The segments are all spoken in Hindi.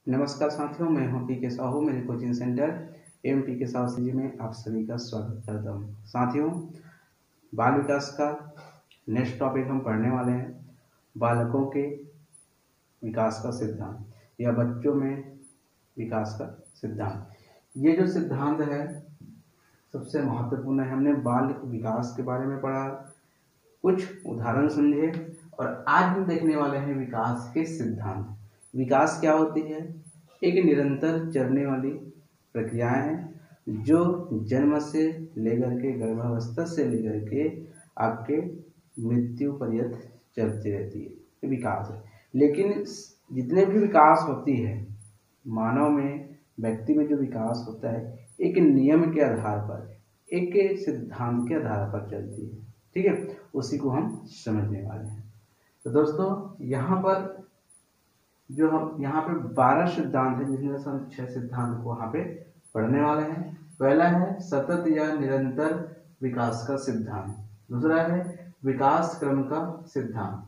नमस्कार साथियों, मैं हूं पी के साहू। मेरे कोचिंग सेंटर एम पी के साहू जी में आप सभी का स्वागत करता हूं। साथियों, बाल विकास का नेक्स्ट टॉपिक हम पढ़ने वाले हैं, बालकों के विकास का सिद्धांत या बच्चों में विकास का सिद्धांत। ये जो सिद्धांत है सबसे महत्वपूर्ण है। हमने बाल विकास के बारे में पढ़ा, कुछ उदाहरण समझे और आज हम देखने वाले हैं विकास के सिद्धांत। विकास क्या होती है? एक निरंतर चलने वाली प्रक्रियाएं हैं जो जन्म से लेकर के गर्भावस्था से लेकर के आपके मृत्यु पर्यंत चलती रहती है, ये विकास है। लेकिन जितने भी विकास होती है मानव में, व्यक्ति में जो विकास होता है एक नियम के आधार पर, एक सिद्धांत के आधार पर चलती है। ठीक है, उसी को हम समझने वाले हैं। तो दोस्तों, यहाँ पर जो हम यहाँ पे 12 सिद्धांत है, जिसमें से हम 6 सिद्धांत को यहाँ पे पढ़ने वाले हैं। पहला है सतत या निरंतर विकास का सिद्धांत, दूसरा है विकास क्रम का सिद्धांत,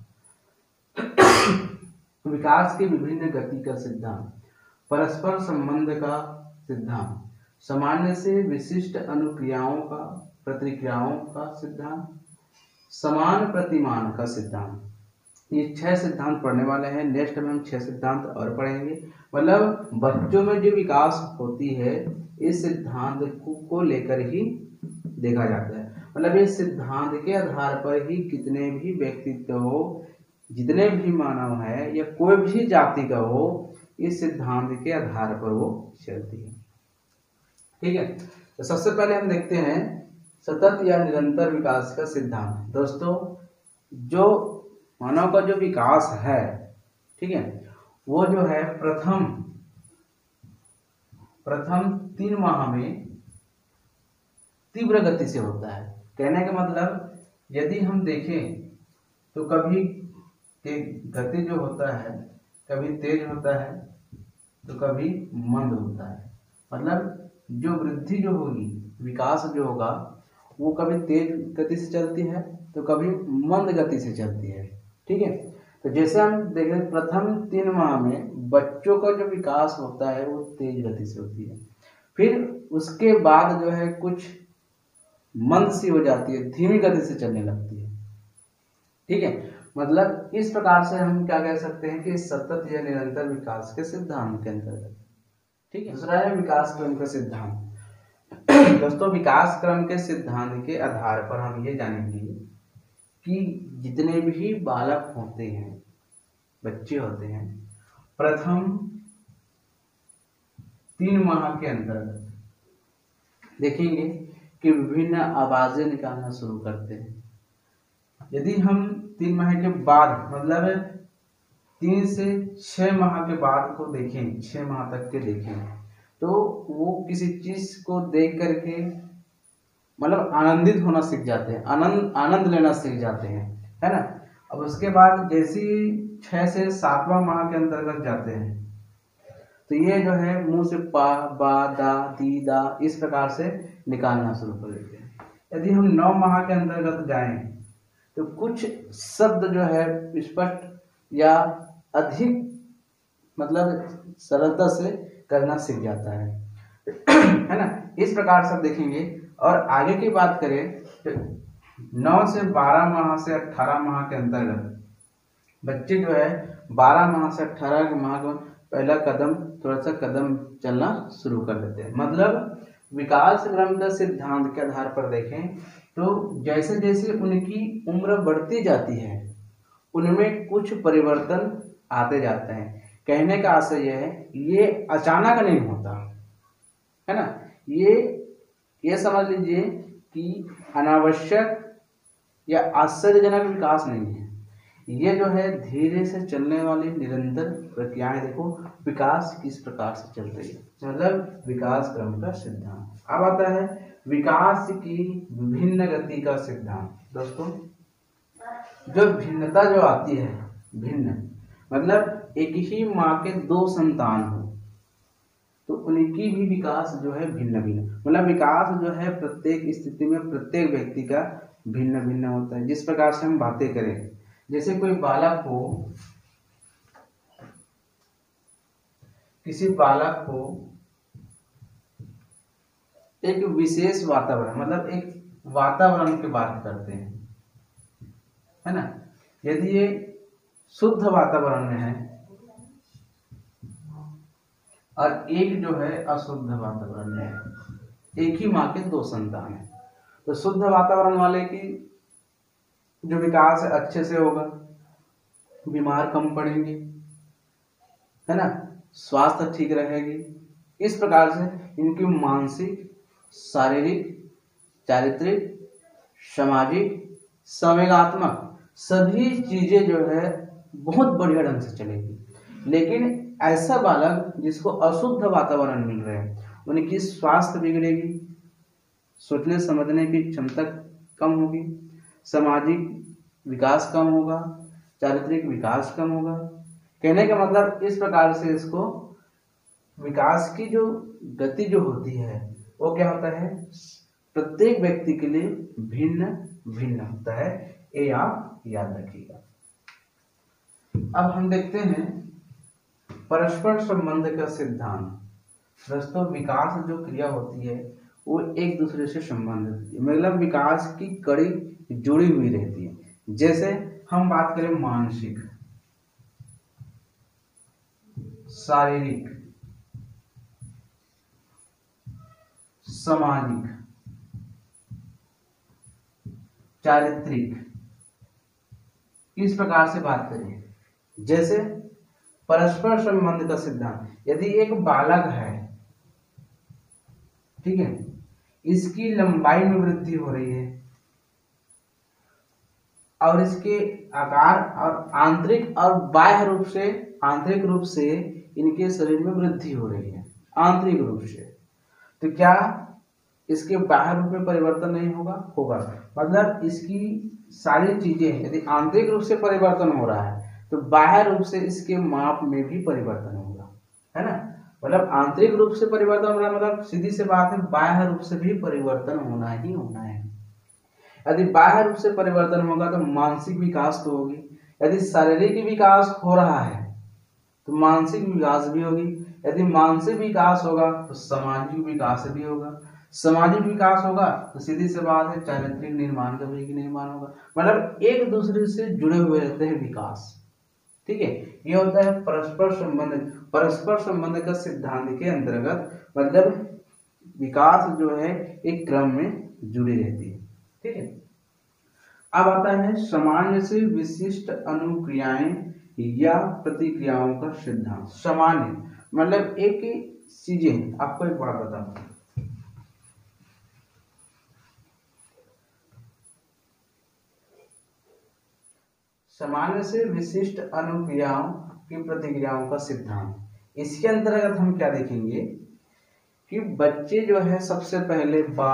विकास की विभिन्न गति का सिद्धांत, परस्पर संबंध का सिद्धांत, सामान्य से विशिष्ट अनुक्रियाओं का प्रतिक्रियाओं का सिद्धांत, समान प्रतिमान का सिद्धांत। ये 6 सिद्धांत पढ़ने वाले हैं। नेक्स्ट में हम 6 सिद्धांत और पढ़ेंगे। मतलब बच्चों में जो विकास होती है इस सिद्धांत को लेकर ही देखा जाता है। मतलब इस सिद्धांत के आधार पर ही कितने भी व्यक्तित्व हो, जितने भी मानव है या कोई भी जाति का हो, इस सिद्धांत के आधार पर वो चलती है। ठीक है, तो सबसे पहले हम देखते हैं सतत या निरंतर विकास का सिद्धांत। दोस्तों, जो मानव का जो विकास है, ठीक है, वो जो है प्रथम 3 माह में तीव्र गति से होता है। कहने का मतलब, यदि हम देखें तो कभी गति जो होता है कभी तेज होता है तो कभी मंद होता है। मतलब जो वृद्धि जो होगी, विकास जो होगा, वो कभी तेज गति से चलती है तो कभी मंद गति से चलती है। ठीक है, तो जैसे हम देखें प्रथम 3 माह में बच्चों का जो विकास होता है वो तेज गति से होती है। फिर उसके बाद जो है कुछ मंद सी हो जाती है, धीमी गति से चलने लगती है। ठीक है, मतलब इस प्रकार से हम क्या कह सकते हैं कि सतत या निरंतर विकास के सिद्धांत के अंतर्गत। ठीक है, दूसरा है विकास क्रम का सिद्धांत। दोस्तों, विकास क्रम के सिद्धांत के आधार पर हम ये जानेंगे कि जितने भी बालक होते हैं, बच्चे होते हैं, प्रथम 3 माह के अंतर्गत देखेंगे कि विभिन्न आवाजें निकालना शुरू करते हैं। यदि हम 3 माह के बाद, मतलब 3 से 6 माह के बाद को देखें, 6 माह तक के देखें, तो वो किसी चीज को देख करके मतलब आनंदित होना सीख जाते हैं, आनंद लेना सीख जाते हैं, है ना। अब उसके बाद जैसे 6 से 7वां माह के अंतर्गत जाते हैं तो ये जो है मुंह से पा, बा, दा, दी, दा इस प्रकार से निकालना शुरू कर देते हैं। यदि हम 9 माह के अंतर्गत जाएं तो कुछ शब्द जो है स्पष्ट या अधिक मतलब सरलता से करना सीख जाता है, है ना। इस प्रकार से देखेंगे। और आगे की बात करें तो 9 से 12 माह से 18 माह के अंतर्गत बच्चे जो है 12 माह से 18 माह का पहला कदम, थोड़ा सा कदम चलना शुरू कर देते हैं। मतलब विकास क्रम का सिद्धांत के आधार पर देखें तो जैसे जैसे उनकी उम्र बढ़ती जाती है उनमें कुछ परिवर्तन आते जाते हैं। कहने का आशय यह है, ये अचानक नहीं होता, है ना। ये समझ लीजिए कि अनावश्यक या आश्चर्यजनक विकास नहीं है। ये जो है धीरे से चलने वाली निरंतर प्रक्रियाएं। देखो विकास किस प्रकार से चल रही है, मतलब विकास क्रम का सिद्धांत। अब आता है विकास की विभिन्न गति का सिद्धांत। दोस्तों, जो भिन्नता जो आती है, भिन्न मतलब एक ही माँ के 2 संतान हो तो उनकी भी विकास जो है भिन्न भिन्न, मतलब विकास जो है प्रत्येक स्थिति में प्रत्येक व्यक्ति का भिन्न भिन्न होता है। जिस प्रकार से हम बातें करें, जैसे कोई बालक हो किसी बालक को एक विशेष वातावरण, मतलब एक वातावरण की बात करते हैं, है ना। यदि ये शुद्ध वातावरण में है और एक जो है अशुद्ध वातावरण में है, एक ही माँ के दो संतान है, तो शुद्ध वातावरण वाले की जो विकास है अच्छे से होगा, बीमार कम पड़ेंगे, है ना, स्वास्थ्य ठीक रहेगी। इस प्रकार से इनकी मानसिक, शारीरिक, चारित्रिक, सामाजिक, संवेगात्मक सभी चीजें जो है बहुत बढ़िया ढंग से चलेगी। लेकिन ऐसा बालक जिसको अशुद्ध वातावरण मिल रहा है, उनकी स्वास्थ्य बिगड़ेगी, सोचने समझने की क्षमता कम होगी, सामाजिक विकास कम होगा, चारित्रिक विकास कम होगा। कहने का मतलब इस प्रकार से इसको विकास की जो गति जो होती है वो क्या होता है, प्रत्येक व्यक्ति के लिए भिन्न भिन्न होता है, ये आप याद रखिएगा। अब हम देखते हैं परस्पर संबंध का सिद्धांत। दोस्तों, विकास जो क्रिया होती है वो एक दूसरे से संबंधित होती है, मतलब विकास की कड़ी जुड़ी हुई रहती है। जैसे हम बात करें मानसिक, शारीरिक, सामाजिक, चारित्रिक, इस प्रकार से बात करें। जैसे परस्पर संबंध का सिद्धांत, यदि एक बालक है, ठीक है, इसकी लंबाई में वृद्धि हो रही है और इसके आकार और आंतरिक और बाह्य रूप से, आंतरिक रूप से इनके शरीर में वृद्धि हो रही है आंतरिक रूप से, तो क्या इसके बाह्य रूप में परिवर्तन नहीं होगा? होगा। मतलब इसकी सारी चीजें, यदि आंतरिक रूप से परिवर्तन हो रहा है तो बाह्य रूप से इसके माप में भी परिवर्तन होगा, है ना। मतलब आंतरिक रूप से परिवर्तन हो रहा है, मतलब सीधी सी बात है, बाह्य रूप से भी परिवर्तन होना ही होना है। यदि बाह्य रूप से परिवर्तन होगा तो मानसिक विकास तो होगी, यदि शारीरिक विकास हो रहा है तो मानसिक विकास भी होगी, यदि मानसिक विकास होगा तो सामाजिक विकास भी होगा, सामाजिक विकास होगा तो सीधी सी बात है चारित्रिक निर्माण का भी निर्माण होगा। मतलब एक दूसरे से जुड़े हुए रहते हैं विकास, ठीक है। ये होता है परस्पर संबंध। परस्पर संबंध का सिद्धांत के अंतर्गत मतलब विकास जो है एक क्रम में जुड़ी रहती है, ठीक है। अब आता है सामान्य से विशिष्ट अनुक्रियाएं या प्रतिक्रियाओं का सिद्धांत। सामान्य मतलब एक चीजें, आपको एक बात बताऊं, सामान्य से विशिष्ट अनुक्रियाओं की प्रतिक्रियाओं का सिद्धांत। इसके अंतर्गत हम क्या देखेंगे कि बच्चे जो है सबसे पहले बा,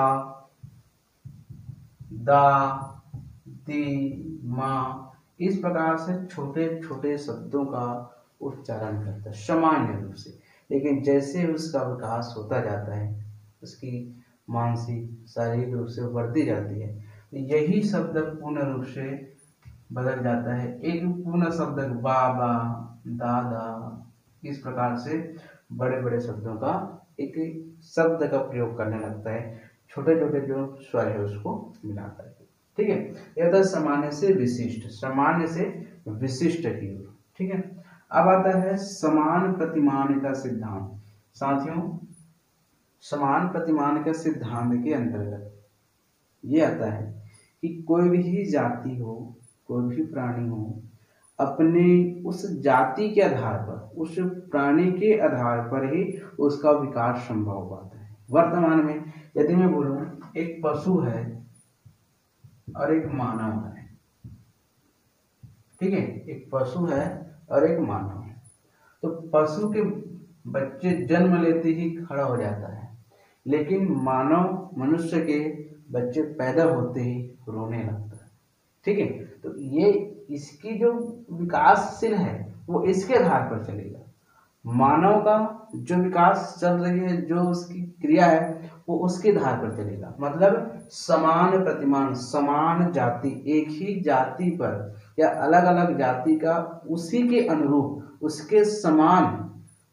दा, दी, माँ, इस प्रकार से छोटे छोटे शब्दों का उच्चारण करता है सामान्य रूप से। लेकिन जैसे उसका विकास होता जाता है, उसकी मानसिक शारीरिक रूप से बढ़ती जाती है, तो यही शब्द पूर्ण रूप से बदल जाता है। एक पूर्ण शब्द बाबा, दादा, इस प्रकार से बड़े बड़े शब्दों का एक शब्द का प्रयोग करने लगता है, छोटे छोटे जो स्वर है उसको मिलाता है, ठीक है। यह था सामान्य से विशिष्ट, सामान्य से विशिष्ट की ओर, ठीक है। अब आता है समान प्रतिमान का सिद्धांत। साथियों, समान प्रतिमान के सिद्धांत के अंतर्गत ये आता है कि कोई भी जाति हो, कोई भी प्राणी हो, अपने उस जाति के आधार पर, उस प्राणी के आधार पर ही उसका विकास संभव हो पाता है। वर्तमान में यदि मैं बोलूं एक पशु है और एक मानव है, ठीक है, एक पशु है और एक मानव है, तो पशु के बच्चे जन्म लेते ही खड़ा हो जाता है, लेकिन मानव मनुष्य के बच्चे पैदा होते ही रोने लगता है, ठीक है। तो ये इसकी जो विकासशील है वो इसके आधार पर चलेगा। मानव का जो विकास चल रही है, जो उसकी क्रिया है, वो उसके आधार पर चलेगा। मतलब समान प्रतिमान, समान जाति, एक ही जाति पर या अलग अलग जाति का उसी के अनुरूप, उसके समान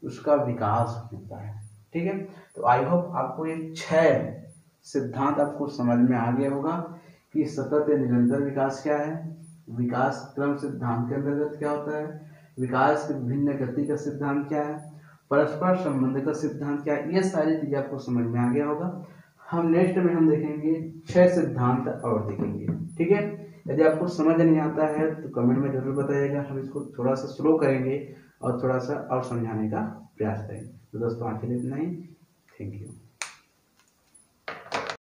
उसका विकास होता है। ठीक है, तो आई होप आपको ये 6 सिद्धांत आपको समझ में आ गया होगा कि सतत या निरंतर विकास क्या है, विकास क्रम सिद्धांत के अंतर्गत क्या होता है, विकास की विभिन्न गति का सिद्धांत क्या है, परस्पर संबंध का सिद्धांत क्या है, ये सारी चीजें आपको समझ में आ गया होगा। हम नेक्स्ट में हम देखेंगे 6 सिद्धांत और देखेंगे। ठीक है, यदि आपको समझ नहीं आता है तो कमेंट में जरूर बताइएगा, हम इसको थोड़ा सा स्लो करेंगे और थोड़ा सा और समझाने का प्रयास करेंगे। तो दोस्तों आज के लिए इतना ही, थैंक यू।